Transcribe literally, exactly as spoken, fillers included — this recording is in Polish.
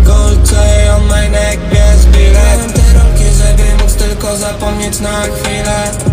Gold chain on my neck, bierz bilet. Te rolki, żeby móc tylko zapomnieć na chwilę.